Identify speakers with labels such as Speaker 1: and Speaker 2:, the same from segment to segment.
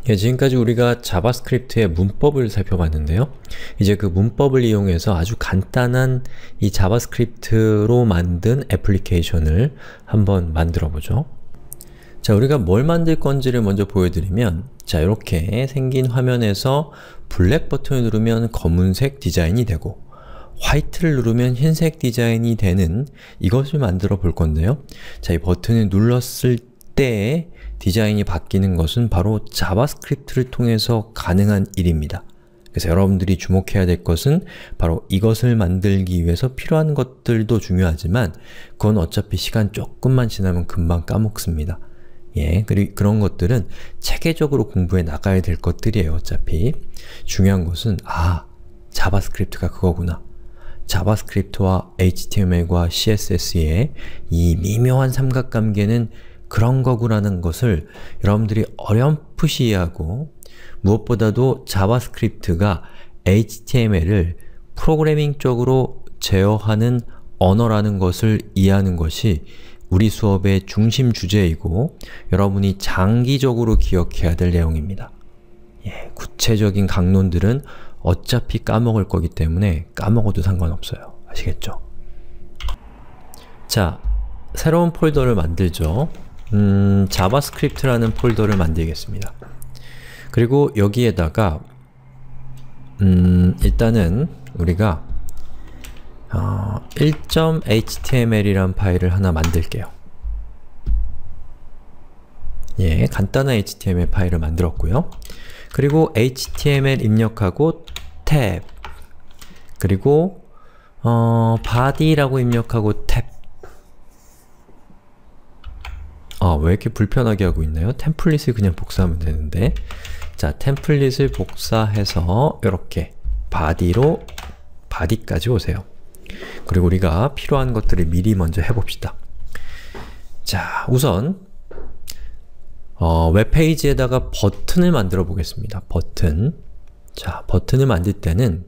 Speaker 1: 예, 지금까지 우리가 자바스크립트의 문법을 살펴봤는데요. 이제 그 문법을 이용해서 아주 간단한 이 자바스크립트로 만든 애플리케이션을 한번 만들어 보죠. 자, 우리가 뭘 만들 건지를 먼저 보여드리면, 자, 이렇게 생긴 화면에서 블랙 버튼을 누르면 검은색 디자인이 되고 화이트를 누르면 흰색 디자인이 되는 이것을 만들어 볼 건데요. 자, 이 버튼을 눌렀을 때 디자인이 바뀌는 것은 바로 자바스크립트를 통해서 가능한 일입니다. 그래서 여러분들이 주목해야 될 것은 바로 이것을 만들기 위해서 필요한 것들도 중요하지만 그건 어차피 시간 조금만 지나면 금방 까먹습니다. 예, 그리고 그런 것들은 체계적으로 공부해 나가야 될 것들이에요, 어차피. 중요한 것은 자바스크립트가 그거구나. 자바스크립트와 HTML과 CSS의 이 미묘한 삼각관계는 그런 거구라는 것을 여러분들이 어렴풋이 이해하고, 무엇보다도 자바스크립트가 HTML을 프로그래밍적으로 제어하는 언어라는 것을 이해하는 것이 우리 수업의 중심 주제이고 여러분이 장기적으로 기억해야 될 내용입니다. 예, 구체적인 강론들은 어차피 까먹을 거기 때문에 까먹어도 상관없어요. 아시겠죠? 자, 새로운 폴더를 만들죠. 자바스크립트라는 폴더를 만들겠습니다. 그리고 여기에다가 일단은 우리가 1.html이란 파일을 하나 만들게요. 예, 간단한 HTML 파일을 만들었고요. 그리고 HTML 입력하고 탭, 그리고 body라고 입력하고 탭. 왜 이렇게 불편하게 하고 있나요? 템플릿을 그냥 복사하면 되는데. 자, 템플릿을 복사해서 이렇게 body로 body까지 오세요. 그리고 우리가 필요한 것들을 미리 먼저 해봅시다. 자, 우선 웹페이지에다가 버튼을 만들어 보겠습니다. 버튼. 자, 버튼을 만들 때는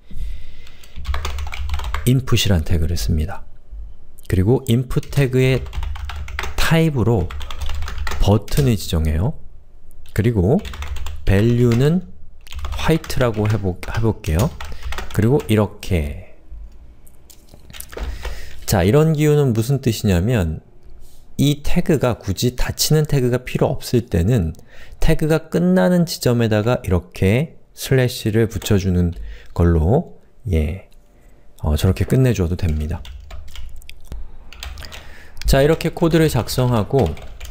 Speaker 1: input이란 태그를 씁니다. 그리고 input 태그의 타입으로 버튼을 지정해요. 그리고 value는 white라고 해볼게요. 그리고 이렇게. 자, 이런 기호는 무슨 뜻이냐면 이 태그가 굳이 닫히는 태그가 필요 없을 때는 태그가 끝나는 지점에다가 이렇게 슬래시를 붙여주는 걸로 저렇게 끝내줘도 됩니다. 자, 이렇게 코드를 작성하고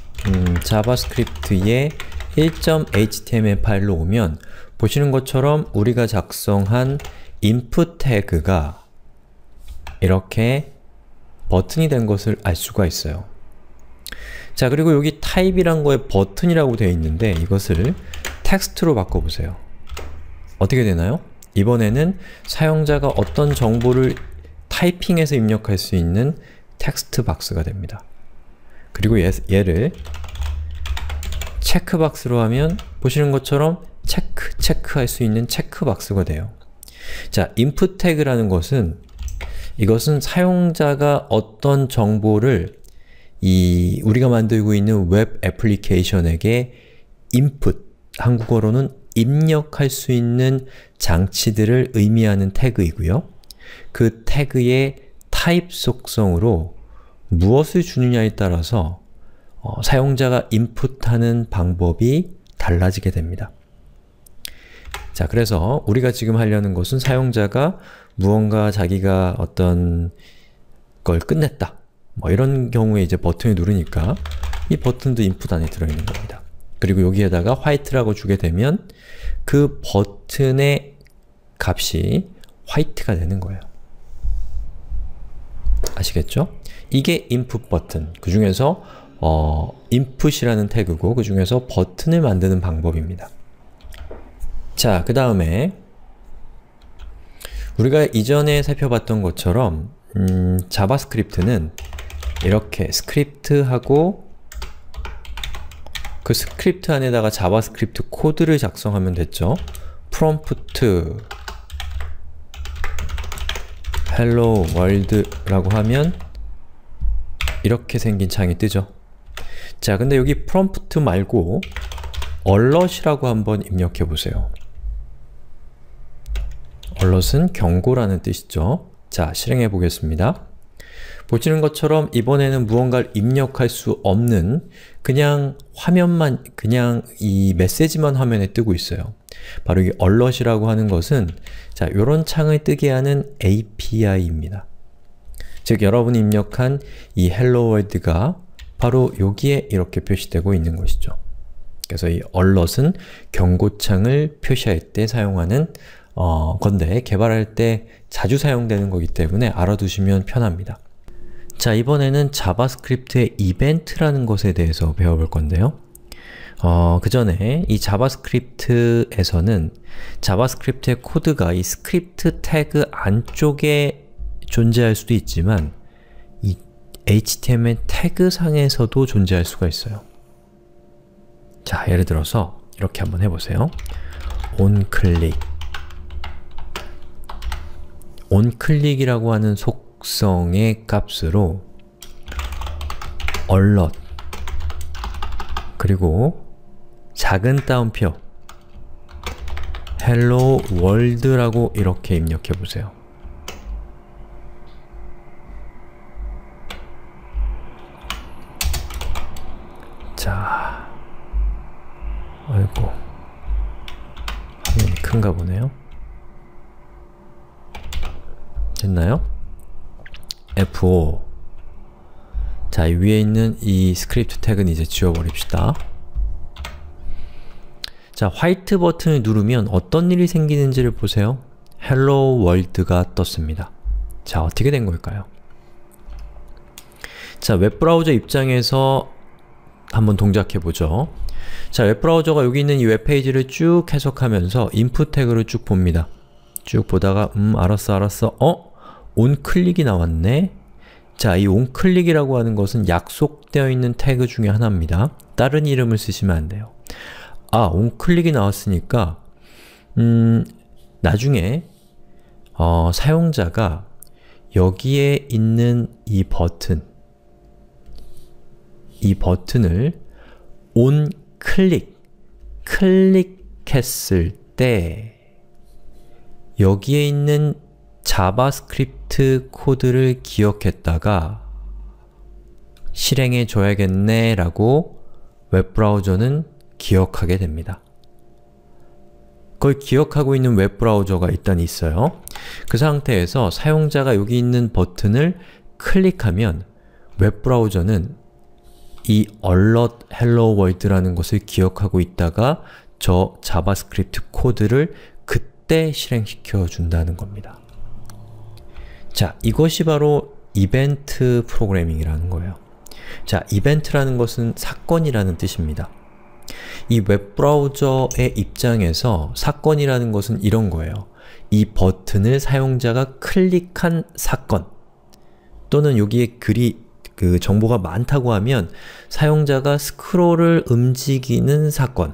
Speaker 1: 자바스크립트의 1.html 파일로 오면 보시는 것처럼 우리가 작성한 input 태그가 이렇게 버튼이 된 것을 알 수가 있어요. 자, 그리고 여기 타입이란 거에 버튼이라고 되어 있는데 이것을 텍스트로 바꿔보세요. 어떻게 되나요? 이번에는 사용자가 어떤 정보를 타이핑해서 입력할 수 있는 텍스트 박스가 됩니다. 그리고 얘를 체크박스로 하면 보시는 것처럼 체크할 수 있는 체크박스가 돼요. 자, input 태그라는 것은 이것은 사용자가 어떤 정보를 우리가 만들고 있는 웹 애플리케이션에게 input, 한국어로는 입력할 수 있는 장치들을 의미하는 태그이고요. 그 태그의 타입 속성으로 무엇을 주느냐에 따라서 사용자가 인풋하는 방법이 달라지게 됩니다. 자, 그래서 우리가 지금 하려는 것은 사용자가 무언가 자기가 어떤 걸 끝냈다, 이런 경우에 이제 버튼을 누르니까 이 버튼도 인풋 안에 들어있는 겁니다. 그리고 여기에다가 화이트라고 주게 되면 그 버튼의 값이 화이트가 되는 거예요. 아시겠죠? 이게 input 버튼, 그 중에서 input이라는 태그고 그 중에서 버튼을 만드는 방법입니다. 자, 그 다음에 우리가 이전에 살펴봤던 것처럼 자바스크립트는 이렇게 스크립트하고 그 스크립트 안에다가 자바스크립트 코드를 작성하면 됐죠. prompt hello world 라고 하면 이렇게 생긴 창이 뜨죠. 자, 근데 여기 prompt 말고 alert이라고 한번 입력해 보세요. alert은 경고라는 뜻이죠. 자, 실행해 보겠습니다. 보시는 것처럼 이번에는 무언가를 입력할 수 없는 그냥 화면만, 그냥 이 메시지만 화면에 뜨고 있어요. 바로 이 alert이라고 하는 것은 자, 요런 창을 뜨게 하는 API입니다. 즉, 여러분이 입력한 이 Hello World가 바로 여기에 이렇게 표시되고 있는 것이죠. 그래서 이 alert은 경고창을 표시할 때 사용하는 건데 개발할 때 자주 사용되는 거기 때문에 알아두시면 편합니다. 자, 이번에는 자바스크립트의 이벤트라는 것에 대해서 배워볼 건데요. 그 전에 이 자바스크립트에서는 자바스크립트의 코드가 이 스크립트 태그 안쪽에 존재할 수도 있지만 이 HTML 태그 상에서도 존재할 수가 있어요. 자, 예를 들어서 이렇게 한번 해보세요. onClick onClick이라고 하는 속성의 값으로 alert 그리고 작은 따옴표 hello world라고 이렇게 입력해 보세요. 자, 아이고 화면이 큰가 보네요. 됐나요? F5. 자, 이 위에 있는 이 스크립트 태그는 이제 지워버립시다. 자, 화이트 버튼을 누르면 어떤 일이 생기는지를 보세요. Hello World가 떴습니다. 자, 어떻게 된 걸까요? 자, 웹브라우저 입장에서 한번 동작해보죠. 자, 웹브라우저가 여기 있는 이 웹페이지를 쭉 해석하면서 인풋 태그를 쭉 봅니다. 쭉 보다가 알았어. onClick이 나왔네? 자, 이 onClick이라고 하는 것은 약속되어 있는 태그 중에 하나입니다. 다른 이름을 쓰시면 안 돼요. 아, onClick이 나왔으니까 나중에 사용자가 여기에 있는 이 버튼을 onClick, 클릭했을 때 여기에 있는 자바스크립트 코드를 기억했다가 실행해 줘야겠네 라고 웹브라우저는 기억하게 됩니다. 그걸 기억하고 있는 웹브라우저가 일단 있어요. 그 상태에서 사용자가 여기 있는 버튼을 클릭하면 웹브라우저는 이 alert hello world라는 것을 기억하고 있다가 저 자바스크립트 코드를 그때 실행시켜 준다는 겁니다. 자, 이것이 바로 이벤트 프로그래밍이라는 거예요. 자, 이벤트라는 것은 사건이라는 뜻입니다. 이 웹브라우저의 입장에서 사건이라는 것은 이런 거예요. 이 버튼을 사용자가 클릭한 사건 또는 여기에 정보가 많다고 하면 사용자가 스크롤을 움직이는 사건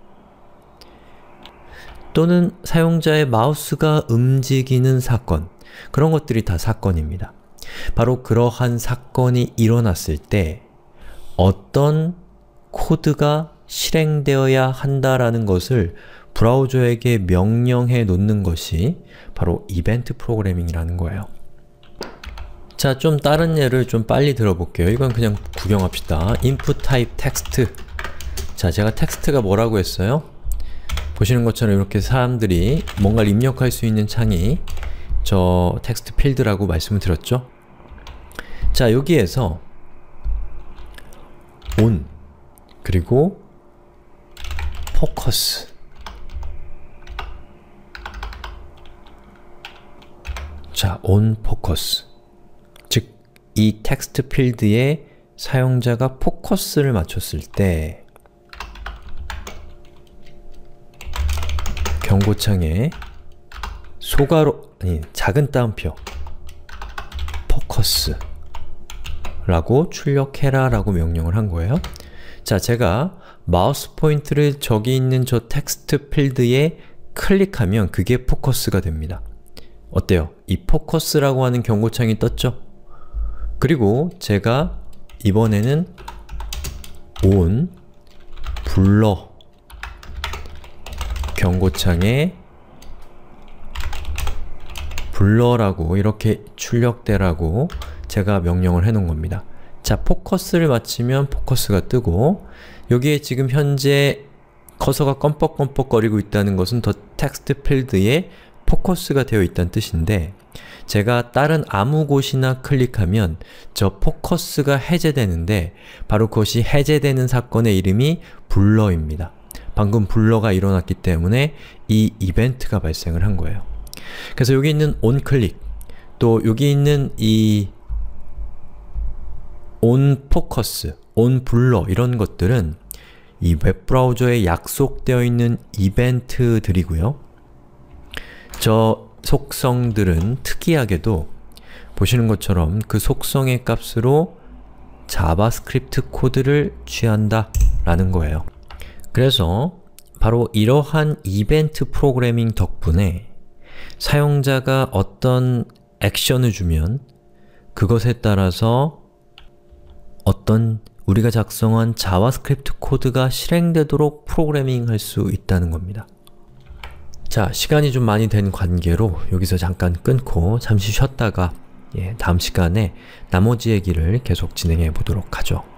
Speaker 1: 또는 사용자의 마우스가 움직이는 사건 그런 것들이 다 사건입니다. 바로 그러한 사건이 일어났을 때 어떤 코드가 실행되어야 한다라는 것을 브라우저에게 명령해 놓는 것이 바로 이벤트 프로그래밍이라는 거예요. 자, 좀 다른 예를 좀 빨리 들어볼게요. 이건 그냥 구경합시다. input type text. 자, 제가 텍스트가 뭐라고 했어요? 보시는 것처럼 이렇게 사람들이 뭔가를 입력할 수 있는 창이 저 텍스트 필드라고 말씀을 드렸죠? 자, 여기에서 on 그리고 focus 자, on focus 즉, 이 텍스트 필드에 사용자가 포커스를 맞췄을 때 경고창에 작은 따옴표 focus 라고 출력해라 라고 명령을 한 거예요. 자, 제가 마우스 포인트를 저기 있는 저 텍스트 필드에 클릭하면 그게 포커스가 됩니다. 어때요? 이 포커스라고 하는 경고창이 떴죠? 그리고 제가 이번에는 on, blur 경고창에 블러라고 이렇게 출력되라고 제가 명령을 해놓은 겁니다. 자, 포커스를 맞추면 포커스가 뜨고 여기에 지금 현재 커서가 껌뻑껌뻑거리고 있다는 것은 더 텍스트 필드에 포커스가 되어 있다는 뜻인데 제가 다른 아무 곳이나 클릭하면 저 포커스가 해제되는데 바로 그것이 해제되는 사건의 이름이 블러입니다. 방금 블러가 일어났기 때문에 이 이벤트가 발생을 한 거예요. 그래서 여기 있는 onClick, 또 여기 있는 이 onFocus, onBlur 이런 것들은 이 웹브라우저에 약속되어 있는 이벤트들이고요. 저 속성들은 특이하게도 보시는 것처럼 그 속성의 값으로 자바스크립트 코드를 취한다 라는 거예요. 그래서 바로 이러한 이벤트 프로그래밍 덕분에 사용자가 어떤 액션을 주면 그것에 따라서 어떤 우리가 작성한 자바스크립트 코드가 실행되도록 프로그래밍 할 수 있다는 겁니다. 자, 시간이 좀 많이 된 관계로 여기서 잠깐 끊고 잠시 쉬었다가 다음 시간에 나머지 얘기를 계속 진행해 보도록 하죠.